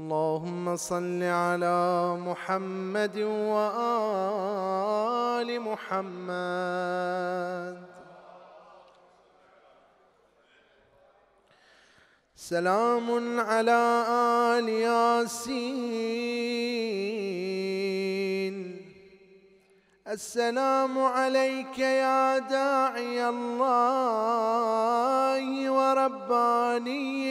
اللهم صل على محمد وآل محمد. سلام على آل ياسين. السلام عليك يا داعي الله ورباني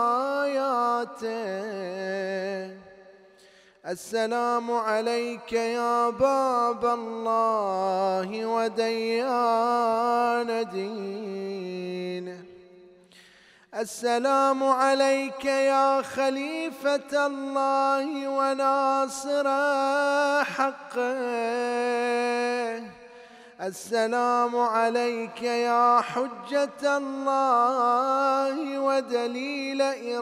آياته. السلام عليك يا باب الله وديان دينه. السلام عليك يا خليفة الله وناصر حقه. السلام عليك يا حجة الله ودليل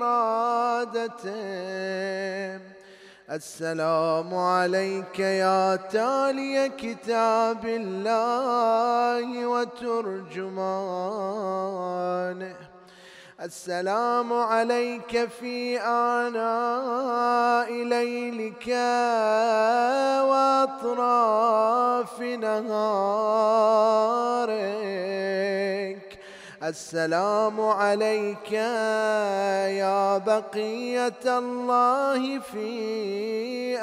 إرادته. السلام عليك يا تالي كتاب الله وترجمانه. السلام عليك في آناء ليلك وأطراف نهارك. السلام عليك يا بقية الله في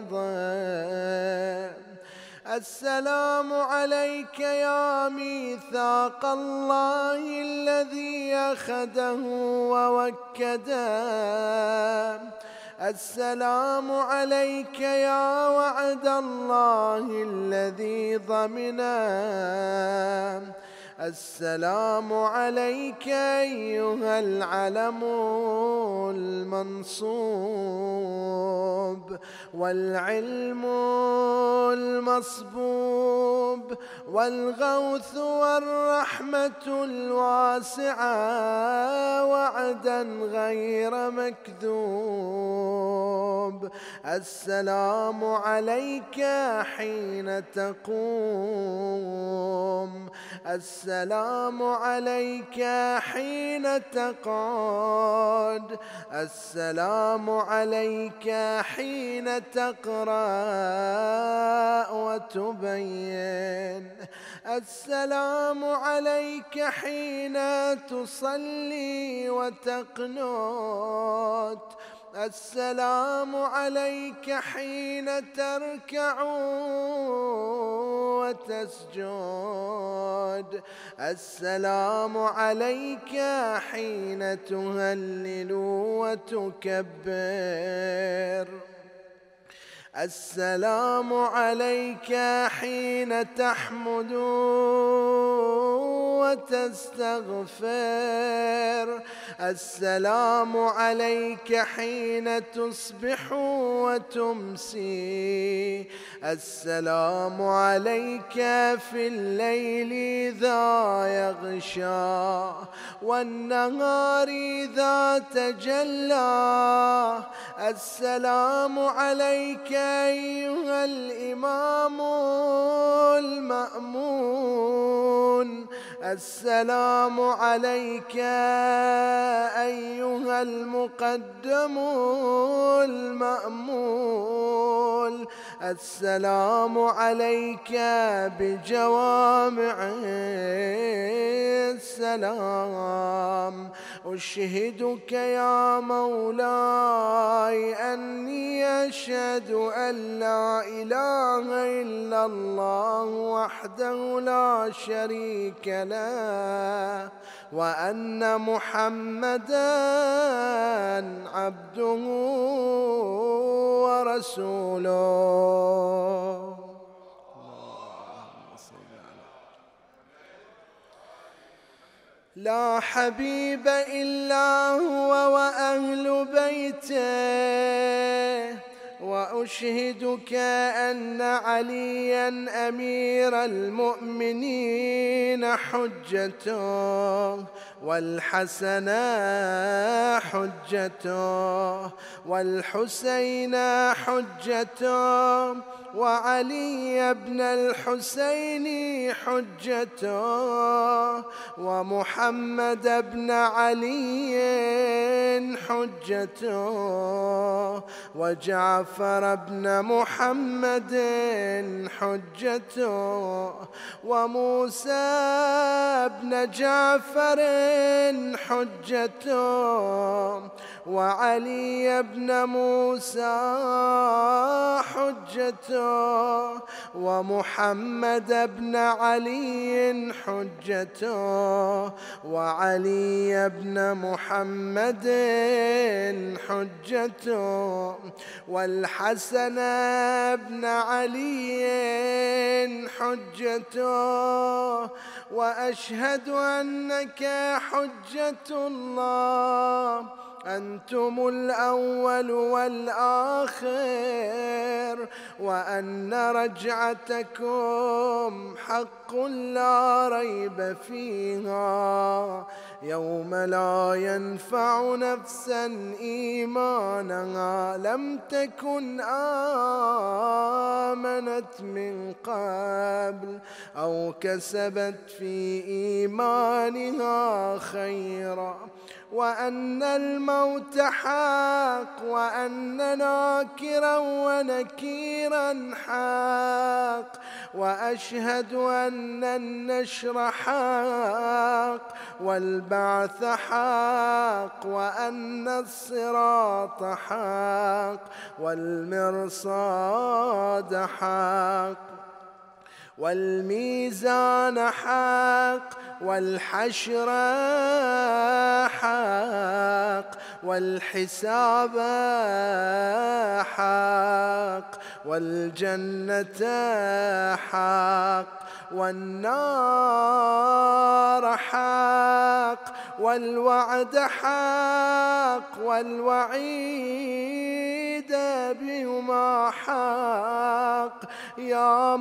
أرضه. السلام عليك يا ميثاق الله الذي أخذه ووكده. السلام عليك يا وعد الله الذي ضمنه. السلام عليك أيها العلم المنصوب والعلم المصبوب والغوث والرحمة الواسعة وعدا غير مكذوب. السلام عليك حين تقوم. السلام عليك حين تقعد. السلام عليك حين تقرأ وتبين. السلام عليك حين تصلي وتقنت. السلام عليك حين تركع وتسجد. السلام عليك حين تهلل وتكبر. السلام عليك حين تحمد وتستغفر. السلام عليك حين تصبح وتمسي. السلام عليك في الليل إذا يغشى والنهار إذا تجلى. السلام عليك أيها الإمام المأمون. السلام عليك أيها المقدم المأمول. السلام عليك بجوامع السلام. أشهدك يا مولاي أني أشهد أن لا إله إلا الله وحده لا شريك له وأن محمدًا عبده ورسوله. لا حبيب إلا هو وأهل بيته. وأشهدك أن عليا أمير المؤمنين حجته والحسن حجته والحسين حجته وعلي بن الحسين حجته ومحمد بن علي حجته وجعفر بن محمد حجته، وموسى بن جعفر حجته، وعلي بن موسى حجته، ومحمد بن علي حجته، وعلي بن محمد حجته، والحسن بن علي حجته، وأشهد أنك حجة الله، أنتم الأول والآخر، وأن رجعتكم حق لا ريب فيها، يوم لا ينفع نفسا إيمانها لم تكن آمنت من قبل أو كسبت في إيمانها خيرا، وأن الموت حق، وأن ناكرا ونكيرا حق، وأشهد أن النشر حق، والبعث حق، وأن الصراط حق، والمرصاد حق، والميزان حق، والحشر حق، والحساب حق، والجنة حق، والنار حق، والوعد حق، والوعيد بهما حق، يا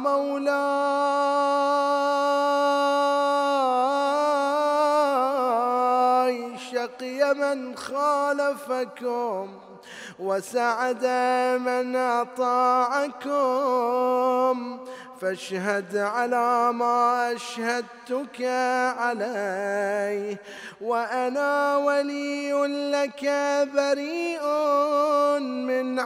مولاي شقي من خالفكم وسعد من أطاعكم، فاشهد على ما أشهدتك عليه، وأنا ولي لك بريء من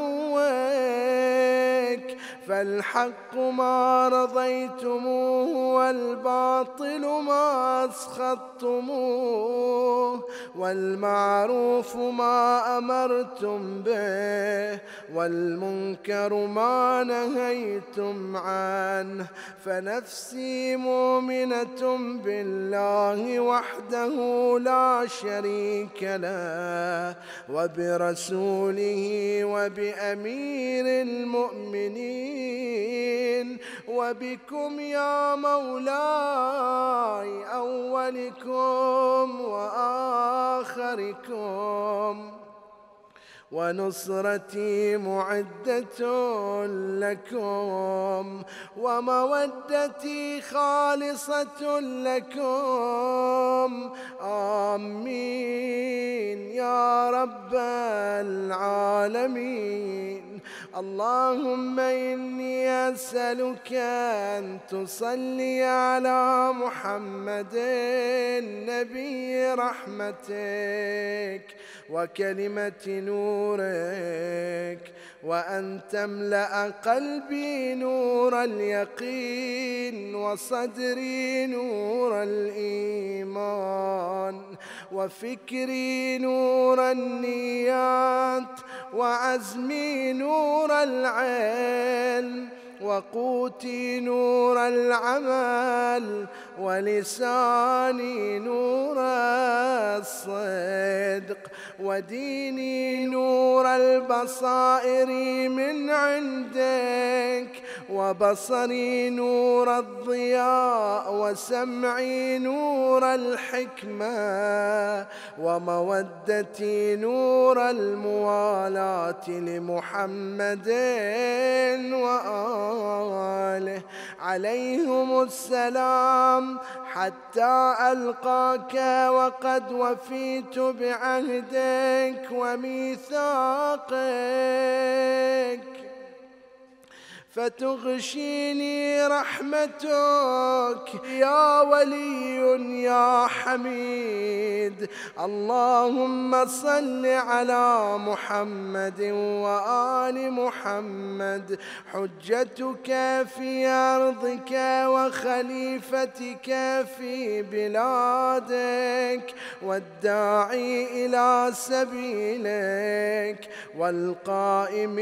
عدوك، فالحق ما رضيتموه، والباطل ما أسخطتموه، والمعروف ما أمرتم به، والمنكر ما نهيتم عنه، فنفسي مؤمنة بالله وحده لا شريك له، وبرسوله وبأمير المؤمنين، وبكم يا مولاي أولكم وآخركم، ونصرتي معدة لكم، ومودتي خالصة لكم، آمين يا رب العالمين. اللهم إني أسألك أن تصلي على محمد نبي رحمتك وكلمة نورك، وأن تملأ قلبي نور اليقين، وصدري نور الإيمان، وفكري نور النيات، وعزمي نور العلم، وقوتي نور العمل، ولساني نور الصدق، وديني نور البصائر من عندك، وبصري نور الضياء، وسمعي نور الحكمة، ومودتي نور الموالاة لمحمد وآله عليهم السلام، حتى ألقاك وقد وفيت بعهدك وميثاقك، فتغشيني رحمتك يا ولي يا حميد. اللهم صل على محمد وآل محمد، حجتك في أرضك وخليفتك في بلادك، والداعي إلى سبيلك، والقائم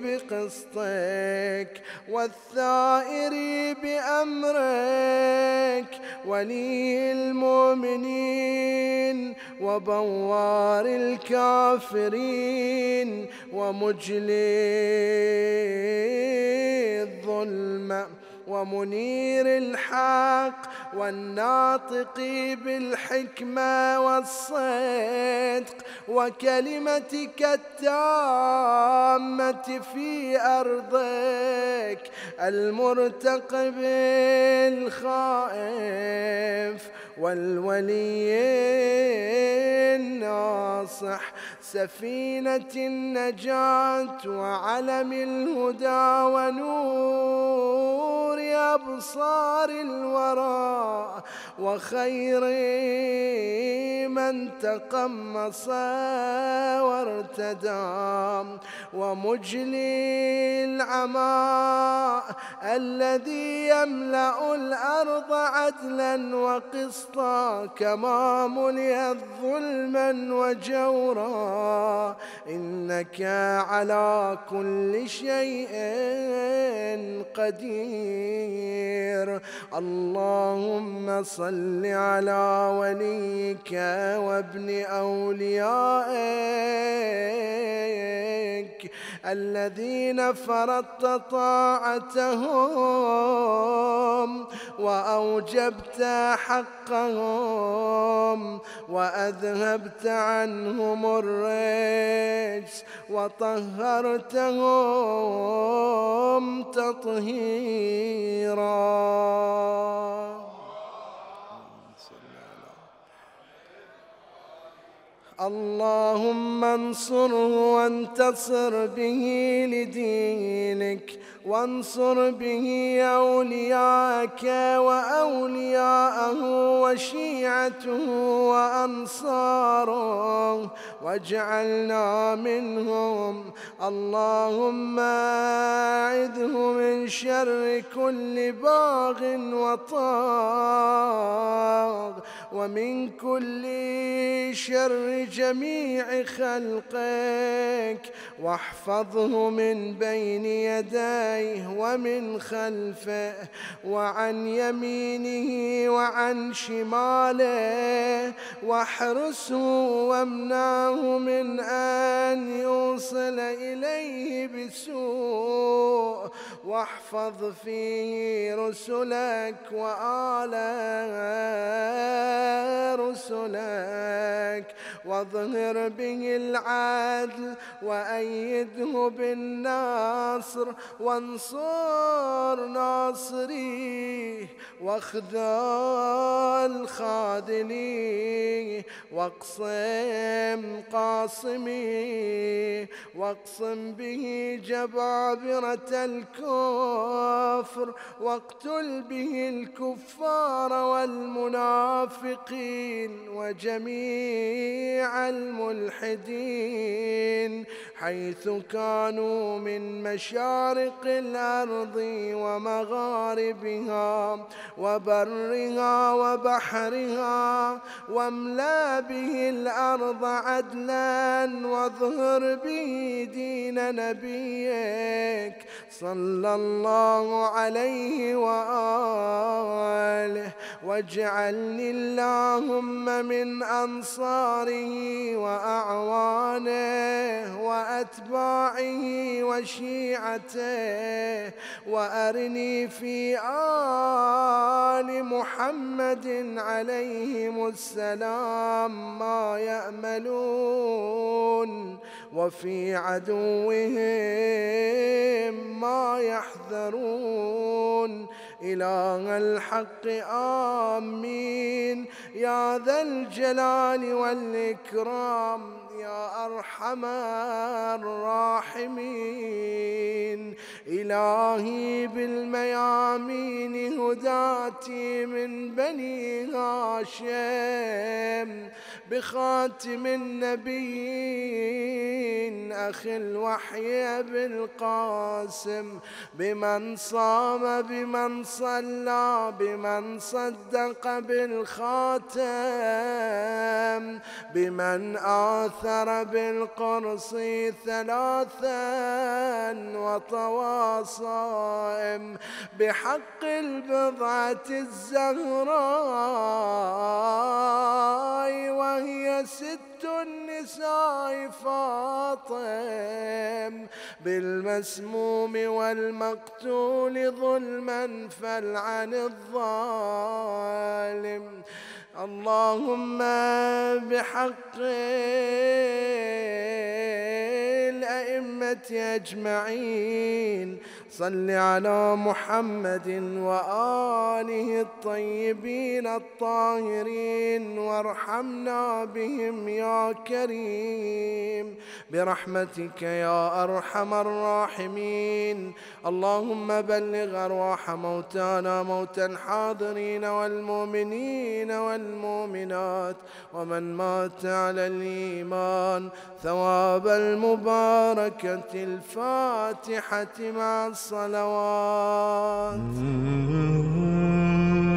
بقسطك، والثائر بأمرك، ولي المؤمنين وبوار الكافرين، ومجلي الظلم، ومنير الحق، والناطق بالحكمة والصدق، وكلمتك التامة في أرضك، المرتقب الخائف، والولي الناصح، سفينة النجاة وعلم الهدى ونور أبصار الورى، وخير من تقمص وارتدى، ومجلي العماء الذي يملأ الأرض عدلا وقسطا كما ملئت ظلما وجورا، إنك على كل شيء قدير. اللهم صل على وليك وابن أوليائك الذين فرضت طاعتهم وأوجبت حقهم، وأذهبت عنهم الرجس، وطهرتهم تطهيرا. اللهم انصره وانتصر به لدينك، وانصر به أولياءك وأولياءه وشيعته وأنصاره، واجعلنا منهم. اللهم أعذه من شر كل باغ وطاغ، ومن كل شر جميع خلقك، واحفظه من بين يديه ومن خلفه وعن يمينه وعن شماله، واحرسه وامنعه من أن يوصل إليه بسوء، واحفظ فيه رسلك وآل رسلك، واظهر به العدل، وأيده بالنصر، وانصر ناصريه، واخذل خاذليه، واقسم قاصميه، واقسم به جبابرة الكفر، واقتل به الكفار والمنافقين وجميع الملحدين حيث كانوا من مشارق الأرض ومغاربها وبرها وبحرها، واملأ به الأرض عدلا، واظهر به دين نبيك صلى الله عليه وآله، واجعلني اللهم من أنصاره وأعوانه وأتباعه وشيعته، وأرني في آل محمد عليهم السلام ما يأملون، وفي عدوهم ما يحذرون. إله الحق آمين يا ذا الجلال والإكرام يا أرحم الراحمين. إله إلهي بالميامين هداتي من بني هاشم بخاتم النبيين أخي الوحي أبي القاسم بمن صام بمن صلى بمن صدق بالخاتم بمن آثر بالقرص ثلاثا وطوى صائم بحق البضعة الزهراء وهي ست النساء فاطم بالمسموم والمقتول ظلما فالعن الظالم. اللهم بحق الأئمة أجمعين صل على محمد وآله الطيبين الطاهرين وارحمنا بهم يا كريم برحمتك يا أرحم الراحمين. اللهم بلغ أرواح موتانا موتى الحاضرين والمؤمنين والمؤمنات ومن مات على الإيمان ثواب المباركة الفاتحة مع الصلوات.